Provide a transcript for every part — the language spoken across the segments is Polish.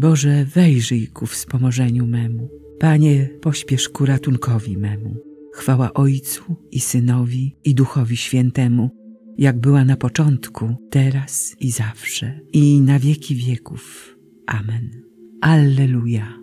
Boże, wejrzyj ku wspomożeniu memu. Panie, pośpiesz ku ratunkowi memu. Chwała Ojcu i Synowi i Duchowi Świętemu, jak była na początku, teraz i zawsze, i na wieki wieków. Amen. Alleluja.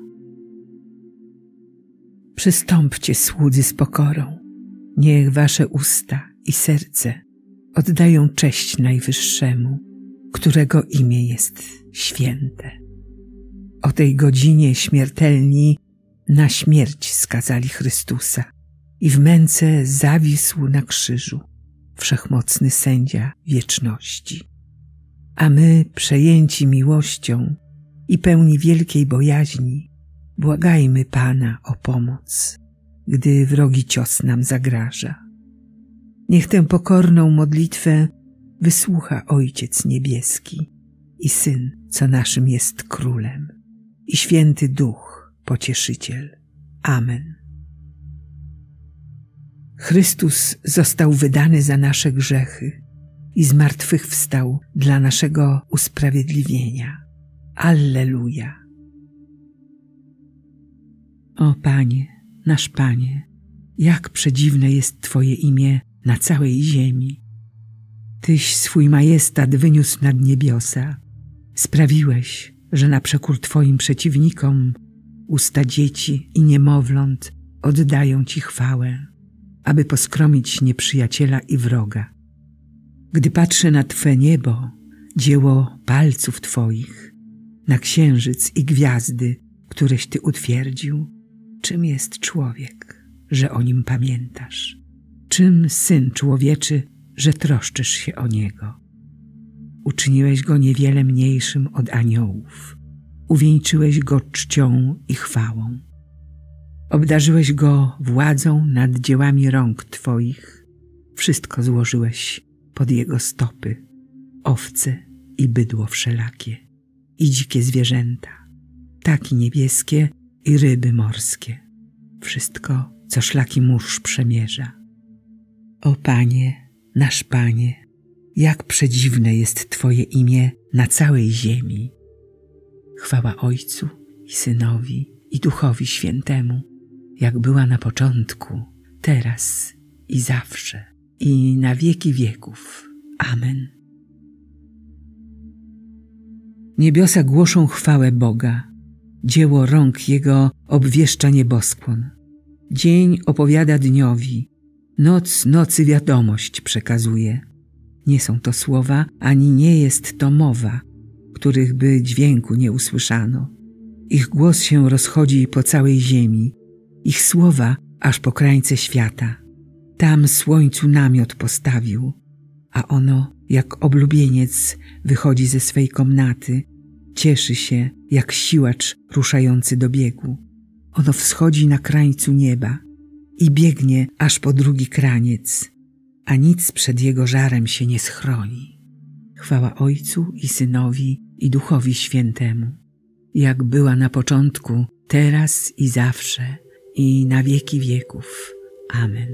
Przystąpcie, słudzy, z pokorą. Niech wasze usta i serce oddają cześć Najwyższemu, którego imię jest święte. O tej godzinie śmiertelni na śmierć skazali Chrystusa i w męce zawisł na krzyżu wszechmocny sędzia wieczności. A my, przejęci miłością i pełni wielkiej bojaźni, błagajmy Pana o pomoc, gdy wrogi cios nam zagraża. Niech tę pokorną modlitwę wysłucha Ojciec Niebieski i Syn, co naszym jest Królem, i Święty Duch, Pocieszyciel. Amen. Chrystus został wydany za nasze grzechy i zmartwychwstał dla naszego usprawiedliwienia. Alleluja. O Panie, nasz Panie, jak przedziwne jest Twoje imię na całej ziemi. Tyś swój majestat wyniósł nad niebiosa. Sprawiłeś, że na przekór Twoim przeciwnikom usta dzieci i niemowląt oddają Ci chwałę, aby poskromić nieprzyjaciela i wroga. Gdy patrzę na Twe niebo, dzieło palców Twoich, na księżyc i gwiazdy, któreś Ty utwierdził, czym jest człowiek, że o nim pamiętasz? Czym Syn Człowieczy, że troszczysz się o Niego? Uczyniłeś Go niewiele mniejszym od aniołów, uwieńczyłeś Go czcią i chwałą. Obdarzyłeś Go władzą nad dziełami rąk Twoich, wszystko złożyłeś pod Jego stopy, owce i bydło wszelakie, i dzikie zwierzęta, ptaki niebieskie i ryby morskie, wszystko, co szlaki mórz przemierza. O Panie, nasz Panie, jak przedziwne jest Twoje imię na całej ziemi. Chwała Ojcu i Synowi i Duchowi Świętemu, jak była na początku, teraz i zawsze, i na wieki wieków. Amen. Niebiosa głoszą chwałę Boga, dzieło rąk Jego obwieszcza nieboskłon. Dzień opowiada dniowi, noc nocy wiadomość przekazuje. Nie są to słowa, ani nie jest to mowa, których by dźwięku nie usłyszano. Ich głos się rozchodzi po całej ziemi, ich słowa aż po krańce świata. Tam słońcu namiot postawił, a ono, jak oblubieniec, wychodzi ze swej komnaty, cieszy się, jak siłacz ruszający do biegu. Ono wschodzi na krańcu nieba i biegnie aż po drugi kraniec, a nic przed jego żarem się nie schroni. Chwała Ojcu i Synowi i Duchowi Świętemu, jak była na początku, teraz i zawsze, i na wieki wieków. Amen.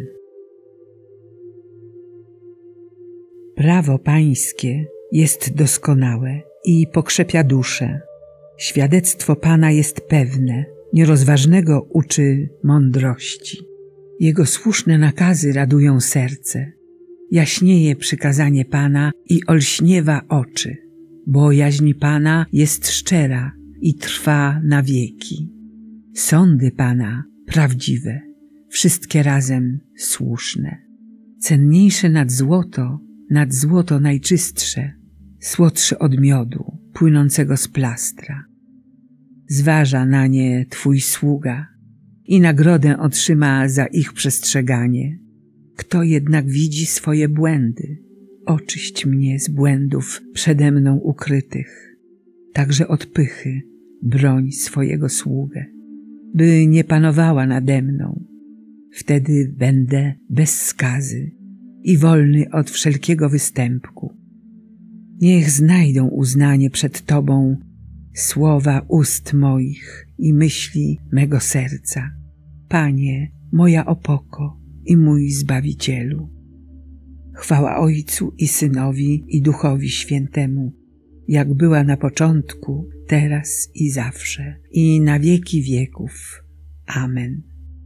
Prawo Pańskie jest doskonałe i pokrzepia duszę. Świadectwo Pana jest pewne, nierozważnego uczy mądrości. Jego słuszne nakazy radują serce. Jaśnieje przykazanie Pana i olśniewa oczy. Bojaźń Pana jest szczera i trwa na wieki. Sądy Pana prawdziwe, wszystkie razem słuszne. Cenniejsze nad złoto najczystsze, słodsze od miodu płynącego z plastra. Zważa na nie Twój sługa i nagrodę otrzyma za ich przestrzeganie. Kto jednak widzi swoje błędy, oczyść mnie z błędów przede mną ukrytych. Także od pychy broń swojego sługę, by nie panowała nade mną. Wtedy będę bez skazy i wolny od wszelkiego występku. Niech znajdą uznanie przed Tobą słowa ust moich i myśli mego serca. Panie, moja opoko i mój Zbawicielu. Chwała Ojcu i Synowi i Duchowi Świętemu, jak była na początku, teraz i zawsze, i na wieki wieków. Amen.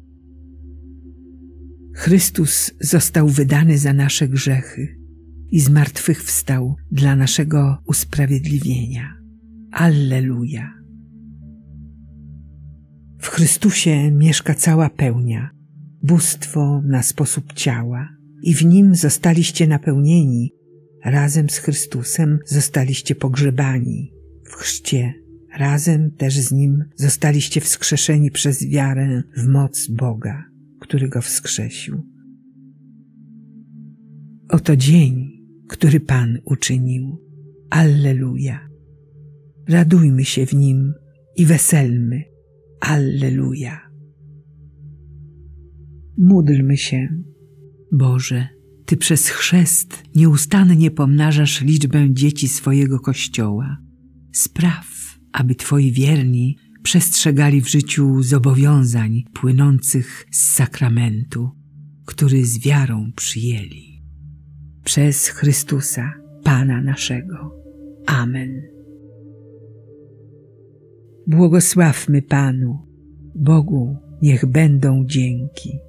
Chrystus został wydany za nasze grzechy i zmartwychwstał dla naszego usprawiedliwienia. Alleluja. W Chrystusie mieszka cała pełnia, bóstwo na sposób ciała, i w Nim zostaliście napełnieni, razem z Chrystusem zostaliście pogrzebani w chrzcie, razem też z Nim zostaliście wskrzeszeni przez wiarę w moc Boga, który Go wskrzesił. Oto dzień, który Pan uczynił. Alleluja. Radujmy się w Nim i weselmy. Alleluja. Módlmy się. Boże, Ty przez chrzest nieustannie pomnażasz liczbę dzieci swojego Kościoła. Spraw, aby Twoi wierni przestrzegali w życiu zobowiązań płynących z sakramentu, który z wiarą przyjęli. Przez Chrystusa, Pana naszego. Amen. Błogosławmy Panu, Bogu niech będą dzięki.